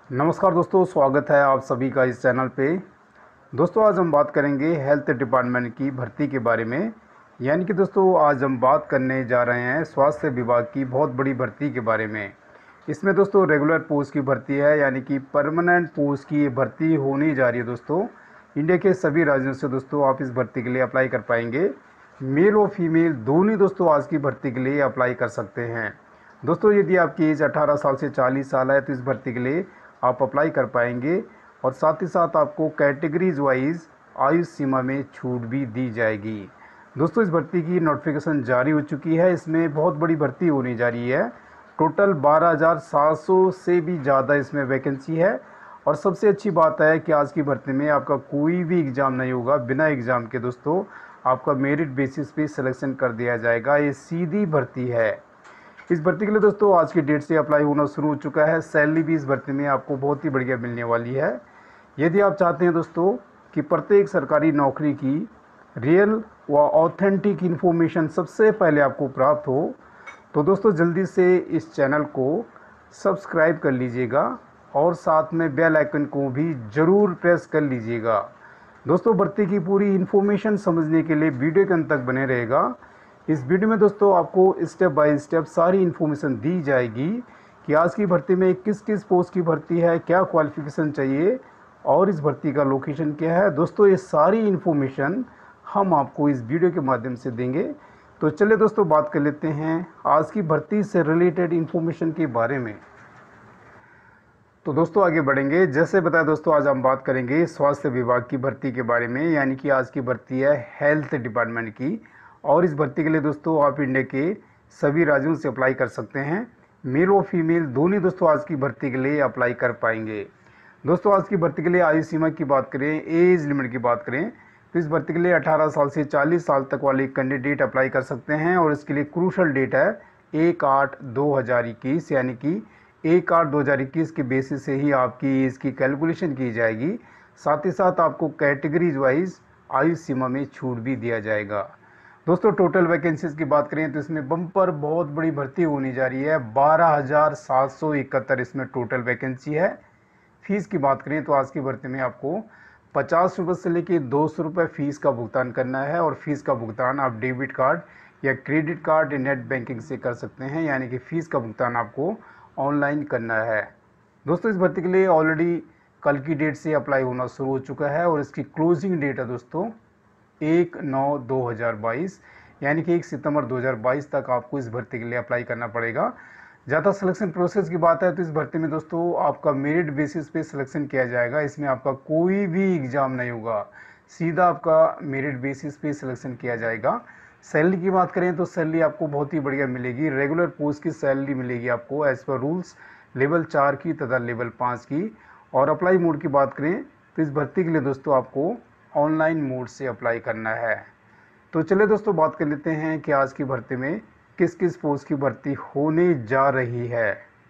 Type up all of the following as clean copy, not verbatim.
नमस्कार दोस्तों, स्वागत है आप सभी का इस चैनल पे। दोस्तों आज हम बात करेंगे हेल्थ डिपार्टमेंट की भर्ती के बारे में। यानी कि दोस्तों आज हम बात करने जा रहे हैं स्वास्थ्य विभाग की बहुत बड़ी भर्ती के बारे में। इसमें दोस्तों रेगुलर पोस्ट की भर्ती है, यानी कि परमानेंट पोस्ट की भर्ती होने जा रही है। दोस्तों इंडिया के सभी राज्यों से दोस्तों आप इस भर्ती के लिए अप्लाई कर पाएंगे। मेल और फीमेल दोनों दोस्तों आज की भर्ती के लिए अप्लाई कर सकते हैं। दोस्तों यदि आपकी एज 18 साल से 40 साल है तो इस भर्ती के लिए आप अप्लाई कर पाएंगे, और साथ ही साथ आपको कैटेगरीज वाइज आयु सीमा में छूट भी दी जाएगी। दोस्तों इस भर्ती की नोटिफिकेशन जारी हो चुकी है। इसमें बहुत बड़ी भर्ती होने जा रही है। टोटल 12,700 से भी ज़्यादा इसमें वैकेंसी है। और सबसे अच्छी बात है कि आज की भर्ती में आपका कोई भी एग्ज़ाम नहीं होगा। बिना एग्ज़ाम के दोस्तों आपका मेरिट बेसिस पे सिलेक्शन कर दिया जाएगा। ये सीधी भर्ती है। इस भर्ती के लिए दोस्तों आज की डेट से अप्लाई होना शुरू हो चुका है। सैलरी भी इस भर्ती में आपको बहुत ही बढ़िया मिलने वाली है। यदि आप चाहते हैं दोस्तों कि प्रत्येक सरकारी नौकरी की रियल व ऑथेंटिक इन्फॉर्मेशन सबसे पहले आपको प्राप्त हो, तो दोस्तों जल्दी से इस चैनल को सब्सक्राइब कर लीजिएगा और साथ में बेल आइकन को भी ज़रूर प्रेस कर लीजिएगा। दोस्तों भर्ती की पूरी इन्फॉर्मेशन समझने के लिए वीडियो के अंत तक बने रहेगा। इस वीडियो में दोस्तों आपको स्टेप बाय स्टेप सारी इन्फॉर्मेशन दी जाएगी कि आज की भर्ती में किस किस पोस्ट की भर्ती है, क्या क्वालिफिकेशन चाहिए और इस भर्ती का लोकेशन क्या है। दोस्तों ये सारी इन्फॉर्मेशन हम आपको इस वीडियो के माध्यम से देंगे। तो चलिए दोस्तों बात कर लेते हैं आज की भर्ती से रिलेटेड इन्फॉर्मेशन के बारे में। तो दोस्तों आगे बढ़ेंगे। जैसे बताया दोस्तों आज हम बात करेंगे स्वास्थ्य विभाग की भर्ती के बारे में, यानी कि आज की भर्ती है हेल्थ डिपार्टमेंट की। और इस भर्ती के लिए दोस्तों आप इंडिया के सभी राज्यों से अप्लाई कर सकते हैं। मेल और फीमेल दोनों दोस्तों आज की भर्ती के लिए अप्लाई कर पाएंगे। दोस्तों आज की भर्ती के लिए आयु सीमा की बात करें, एज लिमिट की बात करें, तो इस भर्ती के लिए 18 साल से 40 साल तक वाले कैंडिडेट अप्लाई कर सकते हैं। और इसके लिए क्रूशल डेट है 1/8/2021, यानी कि 1/8/2021 के बेसिस से ही आपकी एज की कैलकुलेशन की जाएगी। साथ ही साथ आपको कैटेगरीज वाइज आयु सीमा में छूट भी दिया जाएगा। दोस्तों टोटल वैकेंसीज की बात करें तो इसमें बम्पर बहुत बड़ी भर्ती होने जा रही है। 12,771 इसमें टोटल वैकेंसी है। फीस की बात करें तो आज की भर्ती में आपको 50 रुपये से लेकर 200 रुपये फ़ीस का भुगतान करना है। और फीस का भुगतान आप डेबिट कार्ड या क्रेडिट कार्ड या नेट बैंकिंग से कर सकते हैं, यानी कि फ़ीस का भुगतान आपको ऑनलाइन करना है। दोस्तों इस भर्ती के लिए ऑलरेडी कल की डेट से अप्लाई होना शुरू हो चुका है और इसकी क्लोजिंग डेट है दोस्तों 1/9/2022, यानी कि 1 सितंबर 2022 तक आपको इस भर्ती के लिए अप्लाई करना पड़ेगा। ज़्यादा सिलेक्शन प्रोसेस की बात है तो इस भर्ती में दोस्तों आपका मेरिट बेसिस पे सिलेक्शन किया जाएगा। इसमें आपका कोई भी एग्ज़ाम नहीं होगा, सीधा आपका मेरिट बेसिस पे सिलेक्शन किया जाएगा। सैलरी की बात करें तो सैलरी आपको बहुत ही बढ़िया मिलेगी। रेगुलर पोस्ट की सैलरी मिलेगी आपको एज़ पर रूल्स लेवल 4 की तथा लेवल 5 की। और अप्लाई मोड की बात करें तो इस भर्ती के लिए दोस्तों आपको ऑनलाइन मोड से अप्लाई करना है। तो चलिए दोस्तों बात कर लेते हैं कि आज की भर्ती में किस किस पोस्ट की भर्ती होने जा रही है।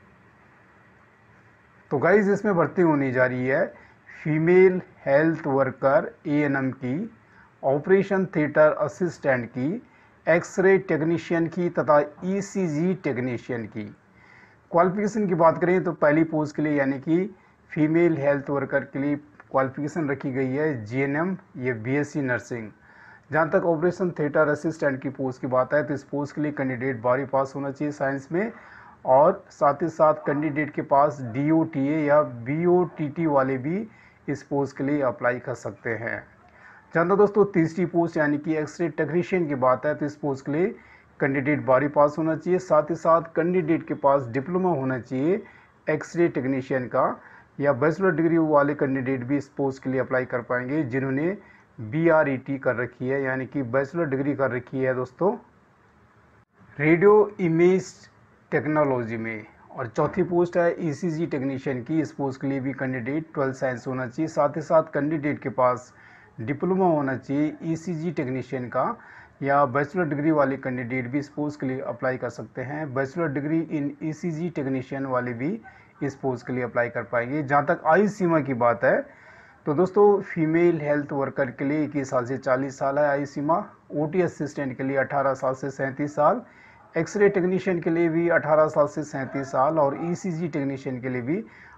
तो गाइज इसमें भर्ती होने जा रही है फीमेल हेल्थ वर्कर एएनएम की, ऑपरेशन थिएटर असिस्टेंट की, एक्सरे टेक्नीशियन की तथा ईसीजी टेक्नीशियन की। क्वालिफिकेशन की बात करें तो पहली पोस्ट के लिए यानी कि फीमेल हेल्थ वर्कर के लिए क्वालिफिकेशन रखी गई है जीएनएम या बीएससी नर्सिंग। जहां तक ऑपरेशन थिएटर असिस्टेंट की पोस्ट की बात है तो इस पोस्ट के लिए कैंडिडेट 12वीं पास होना चाहिए साइंस में, और साथ ही साथ कैंडिडेट के पास डीओटीए या बीओटीटी वाले भी इस पोस्ट के लिए अप्लाई कर सकते हैं। जहाँ तक दोस्तों तीसरी पोस्ट यानी कि एक्सरे टेक्नीशियन की बात है तो इस पोस्ट के लिए कैंडिडेट 12वीं पास होना चाहिए। साथ ही साथ कैंडिडेट के पास डिप्लोमा होना चाहिए एक्सरे टेक्नीशियन का, या बैचलर डिग्री वाले कैंडिडेट भी इस पोस्ट के लिए अप्लाई कर पाएंगे जिन्होंने BRET कर रखी है, यानी कि बैचलर डिग्री कर रखी है दोस्तों रेडियो इमेज टेक्नोलॉजी में। और चौथी पोस्ट है ईसीजी टेक्नीशियन की। इस पोस्ट के लिए भी कैंडिडेट 12 साइंस होना चाहिए। साथ ही साथ कैंडिडेट के पास डिप्लोमा होना चाहिए ईसीजी टेक्नीशियन का, या बैचलर डिग्री वाले कैंडिडेट भी इस पोस्ट के लिए अप्लाई कर सकते हैं। Bachelor degree in ECG technician वाले भी इस पोस्ट के लिए अप्लाई कर पाएंगे। जहाँ तक आयु सीमा की बात है तो दोस्तों फीमेल हेल्थ वर्कर के लिए 21 साल से 40 साल है आयु सीमा। ओटी असिस्टेंट के लिए 18 साल से 37 साल, एक्सरे टेक्नीशियन के लिए भी 18 साल से 37 साल, और ईसीजी टेक्नीशियन के लिए भी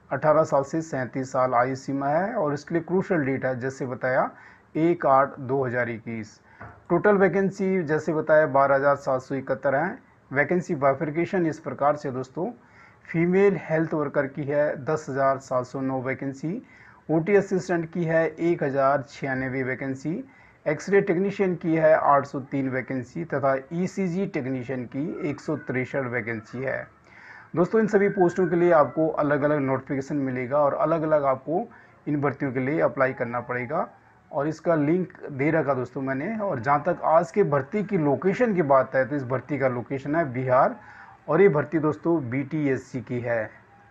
18 साल से 37 साल आयु सीमा है और इसके लिए क्रूशल डेट है जैसे बताया 1/8/2021। टोटल वैकेंसी जैसे बताया 12,771 हैं। वैकेंसी बाइफरकेशन इस प्रकार से दोस्तों, फीमेल हेल्थ वर्कर की है 10,709 वैकेंसी, ओटी असिस्टेंट की है 1,096 वैकेंसी, एक्सरे टेक्नीशियन की है 803 वैकेंसी तथा ईसीजी टेक्नीशियन की 163 वैकेंसी है। दोस्तों इन सभी पोस्टों के लिए आपको अलग अलग नोटिफिकेशन मिलेगा और अलग अलग आपको इन भर्तियों के लिए अप्लाई करना पड़ेगा और इसका लिंक दे रखा दोस्तों मैंने। और जहाँ तक आज के भर्ती की लोकेशन की बात है तो इस भर्ती का लोकेशन है बिहार और ये भर्ती दोस्तों बीटीएससी की है।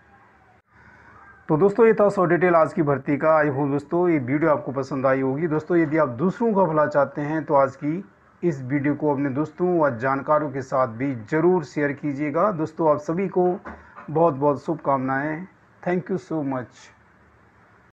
तो दोस्तों ये था सो डिटेल आज की भर्ती का। आई होप दोस्तों ये वीडियो आपको पसंद आई होगी। दोस्तों यदि आप दूसरों का भला चाहते हैं तो आज की इस वीडियो को अपने दोस्तों व जानकारों के साथ भी ज़रूर शेयर कीजिएगा। दोस्तों आप सभी को बहुत बहुत शुभकामनाएं। Thank you so much.